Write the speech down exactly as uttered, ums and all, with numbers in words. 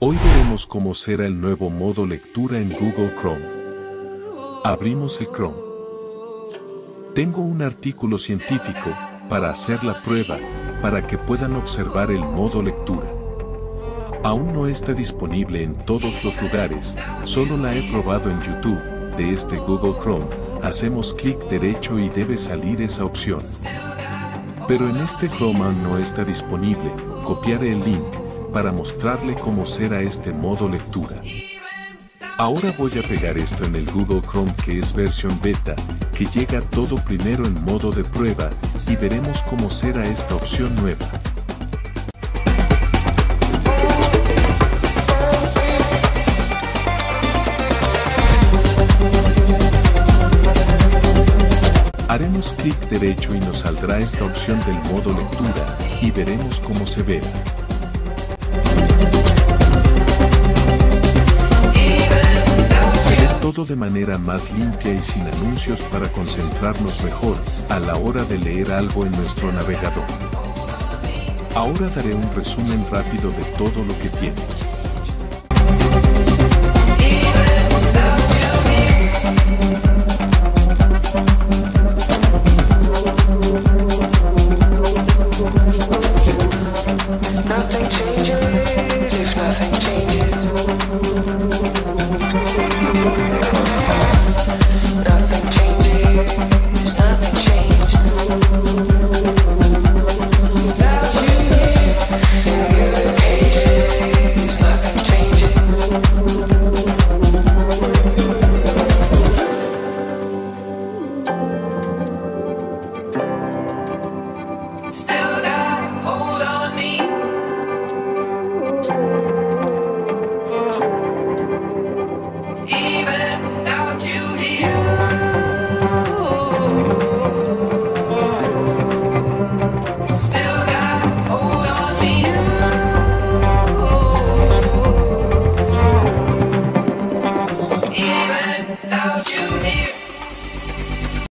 Hoy veremos cómo será el nuevo modo lectura en Google Chrome. Abrimos el Chrome. Tengo un artículo científico para hacer la prueba, para que puedan observar el modo lectura. Aún no está disponible en todos los lugares, solo la he probado en YouTube, de este Google Chrome. Hacemos clic derecho y debe salir esa opción. Pero en este Chrome aún no está disponible. Copiaré el link para mostrarle cómo será este modo lectura. Ahora voy a pegar esto en el Google Chrome, que es versión beta, que llega todo primero en modo de prueba, y veremos cómo será esta opción nueva. Haremos clic derecho y nos saldrá esta opción del modo lectura, y veremos cómo se verá. Se ve todo de manera más limpia y sin anuncios para concentrarnos mejor a la hora de leer algo en nuestro navegador. Ahora daré un resumen rápido de todo lo que tiene.